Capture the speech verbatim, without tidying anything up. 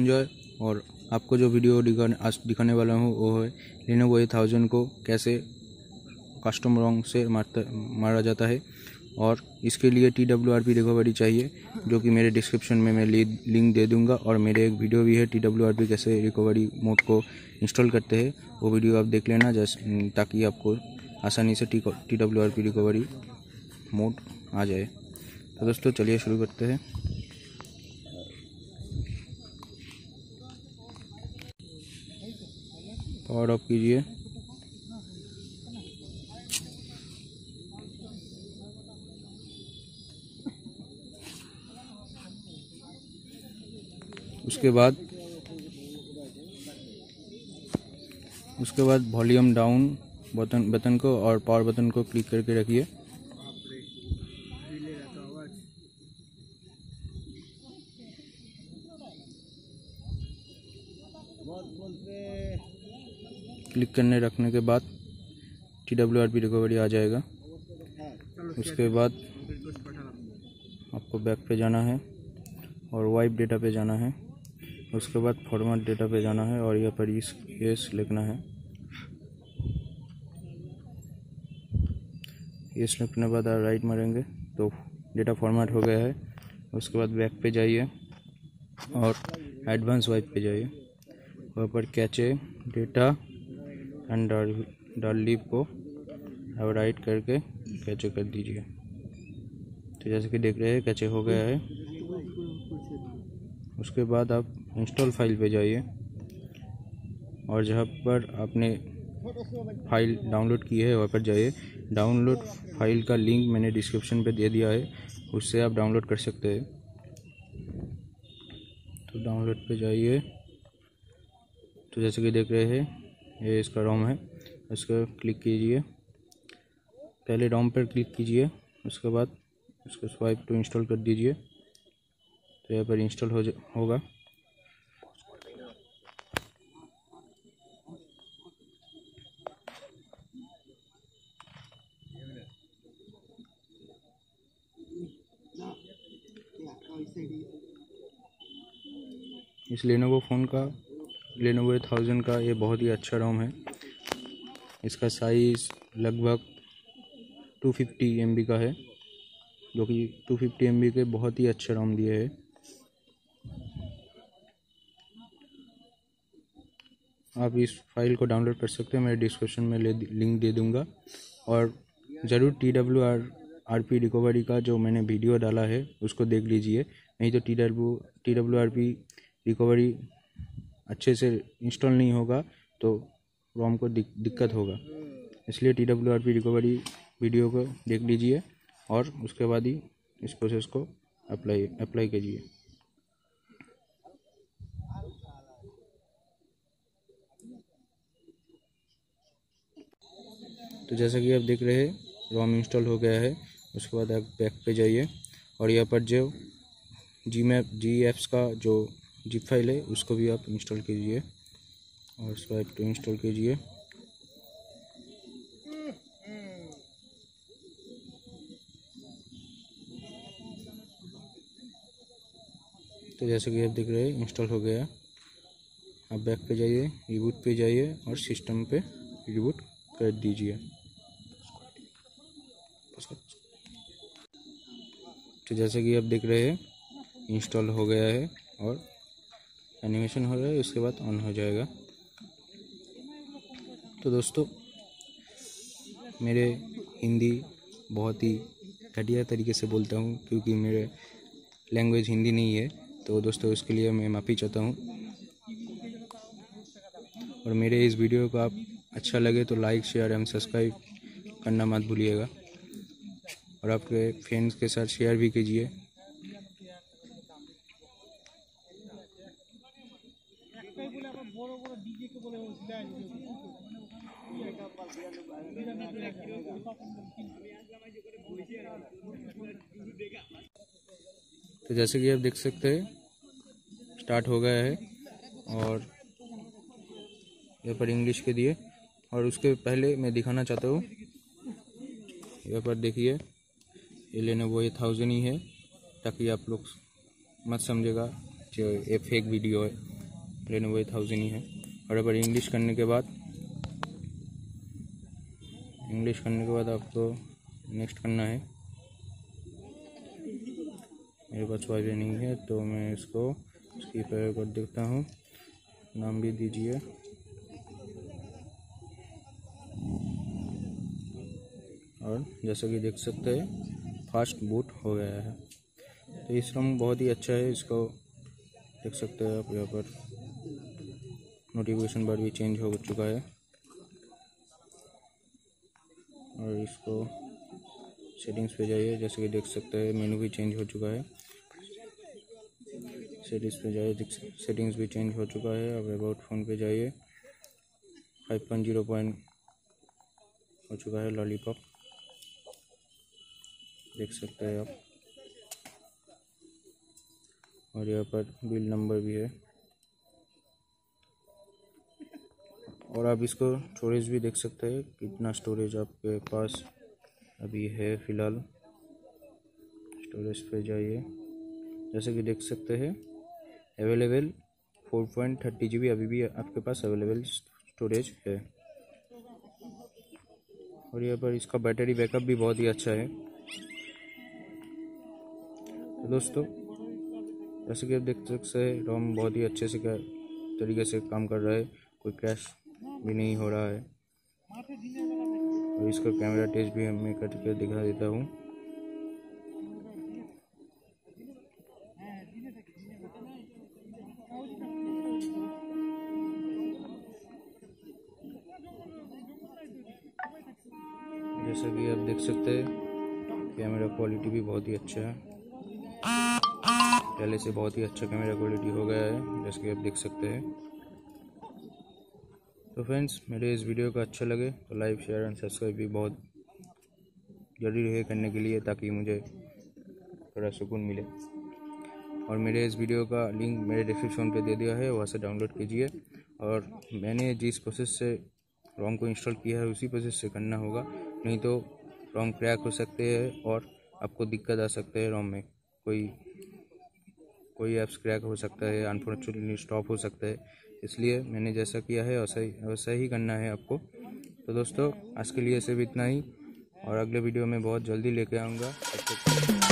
Enjoy. और आपको जो वीडियो दिखाने आज दिखाने वाला हूँ वो है Lenovo ए थाउजेंड को कैसे कस्टम रॉन्ग से मारता मारा जाता है। और इसके लिए T W R P recovery चाहिए, जो कि मेरे डिस्क्रिप्शन में मैं लिंक दे दूंगा। और मेरे एक वीडियो भी है टी डब्ल्यू आर पी कैसे रिकवरी मोड को इंस्टॉल करते हैं, वो वीडियो आप देख लेना, जैसे ताकि आपको आसानी से T W R P recovery mode आ जाए। तो दोस्तों चलिए शुरू करते हैं। पावर ऑफ कीजिए। उसके बाद उसके बाद वॉल्यूम डाउन बटन बटन को और पावर बटन को क्लिक करके रखिए। क्लिक करने रखने के बाद T W R P recovery आ जाएगा। उसके बाद आपको बैक पे जाना है और वाइप डेटा पे जाना है। उसके बाद फॉर्मेट डेटा पे जाना है और यहाँ पर इस येस लिखना है। येस लिखने के बाद आप राइट मारेंगे तो डेटा फॉर्मेट हो गया है। उसके बाद बैक पे जाइए और एडवांस वाइप पे जाइए। वहाँ पर cache data and Dalvik को अब राइट करके कैचे कर दीजिए। तो जैसे कि देख रहे हैं कैचे हो गया है। उसके बाद आप इंस्टॉल फाइल पे जाइए और जहाँ पर आपने फाइल डाउनलोड की है वहाँ पर जाइए। डाउनलोड फाइल का लिंक मैंने डिस्क्रिप्शन पे दे दिया है, उससे आप डाउनलोड कर सकते हैं। तो डाउनलोड पे जाइए। तो जैसे कि देख रहे हैं ये इसका रोम है, उसको क्लिक कीजिए। पहले रोम पर क्लिक कीजिए, उसके बाद उसको स्वाइप टू इंस्टॉल कर दीजिए। तो यहाँ पर इंस्टॉल हो होगा। इस Lenovo फ़ोन का Lenovo ए थाउजेंड का ये बहुत ही अच्छा रोम है। इसका साइज़ लगभग टू फिफ्टी एम बी का है, जो कि टू फिफ्टी एम बी के बहुत ही अच्छा रोम दिए है। आप इस फाइल को डाउनलोड कर सकते हैं, मैं डिस्क्रिप्शन में लिंक दे दूंगा। और ज़रूर T W R P recovery का जो मैंने वीडियो डाला है उसको देख लीजिए, नहीं तो T W T W R P recovery अच्छे से इंस्टॉल नहीं होगा तो रोम को दिक, दिक्कत होगा। इसलिए T W R P recovery video को देख लीजिए और उसके बाद ही इस प्रोसेस को अप्लाई अप्लाई कीजिए। तो जैसा कि आप देख रहे हैं रोम इंस्टॉल हो गया है। उसके बाद आप बैक पे जाइए और यहाँ पर जो जी मैप जी एप्स का जो जिप फाइल है उसको भी आप इंस्टॉल कीजिए और स्वाइप टू इंस्टॉल कीजिए। तो जैसे कि आप देख रहे हैं इंस्टॉल हो गया। आप बैक पे जाइए, रिबूट पे जाइए और सिस्टम पे रिबूट कर दीजिए। तो जैसे कि आप देख रहे हैं इंस्टॉल हो गया है और एनिमेशन हो रहा है, उसके बाद ऑन हो जाएगा। तो दोस्तों मेरे हिंदी बहुत ही घटिया तरीके से बोलता हूँ क्योंकि मेरे लैंग्वेज हिंदी नहीं है, तो दोस्तों उसके लिए मैं माफ़ी चाहता हूँ। और मेरे इस वीडियो को आप अच्छा लगे तो लाइक शेयर एवं सब्सक्राइब करना मत भूलिएगा और आपके फ्रेंड्स के साथ शेयर भी कीजिए। तो जैसे कि आप देख सकते हैं स्टार्ट हो गया है और यहाँ पर इंग्लिश के दिए। और उसके पहले मैं दिखाना चाहता हूँ, यहाँ पर देखिए ये Lenovo ए थाउजेंड ही है, ताकि आप लोग मत समझेगा जो ये फेक वीडियो है। Lenovo a थाउजेंड ही है। और अब इंग्लिश करने के बाद इंग्लिश करने के बाद आपको नेक्स्ट करना है। मेरे पास वाईफाई नहीं है तो मैं इसको स्किप कर देता हूँ। नाम भी दीजिए, और जैसा कि देख सकते हैं फास्ट बूट हो गया है। तो इस रॉम बहुत ही अच्छा है, इसको देख सकते हैं आप। यहाँ पर नोटिफिकेशन बार भी चेंज हो चुका है, और इसको सेटिंग्स पे जाइए। जैसे कि देख सकते हैं मेनू भी चेंज हो चुका है। सेटिंग्स पे जाइए, सेटिंग्स भी चेंज हो चुका है। अब अबाउट फ़ोन पे जाइए, फाइव पॉइंट ज़ीरो पॉइंट हो चुका है लॉलीपॉप, देख सकते हैं आप। और यहाँ पर बिल नंबर भी है, और आप इसको स्टोरेज भी देख सकते हैं कितना स्टोरेज आपके पास अभी है फ़िलहाल। स्टोरेज पे जाइए, जैसे कि देख सकते हैं available four point thirty G B अभी भी आपके पास अवेलेबल स्टोरेज है। और यहाँ पर इसका बैटरी बैकअप भी बहुत ही अच्छा है। तो दोस्तों, जैसे कि आप देख सकते हैं रोम बहुत ही अच्छे से क्या तरीके से काम कर रहा है, कोई क्रैश भी नहीं हो रहा है। और इसका कैमरा टेस्ट भी मैं करके दिखा देता हूँ। जैसा कि आप देख सकते हैं कैमरा क्वालिटी भी बहुत ही अच्छा है, पहले से बहुत ही अच्छा कैमरा क्वालिटी हो गया है, जैसे कि आप देख सकते हैं। तो फ्रेंड्स, मेरे इस वीडियो का अच्छा लगे तो लाइक शेयर एंड सब्सक्राइब भी बहुत जरूरी है करने के लिए, ताकि मुझे थोड़ा सुकून मिले। और मेरे इस वीडियो का लिंक मेरे डिस्क्रिप्शन पे दे दिया है, वहाँ से डाउनलोड कीजिए। और मैंने जिस प्रोसेस से रोम को इंस्टॉल किया है उसी प्रोसेस से करना होगा, नहीं तो रोम क्रैक हो सकते हैं और आपको दिक्कत आ सकते हैं। रोम में कोई कोई ऐप्स क्रैक हो सकता है, अनफॉर्चुनेटली स्टॉप हो सकता है। इसलिए मैंने जैसा किया है वैसा ही वैसा ही करना है आपको। तो दोस्तों, आज के लिए सिर्फ इतना ही, और अगले वीडियो में बहुत जल्दी लेके आऊँगा।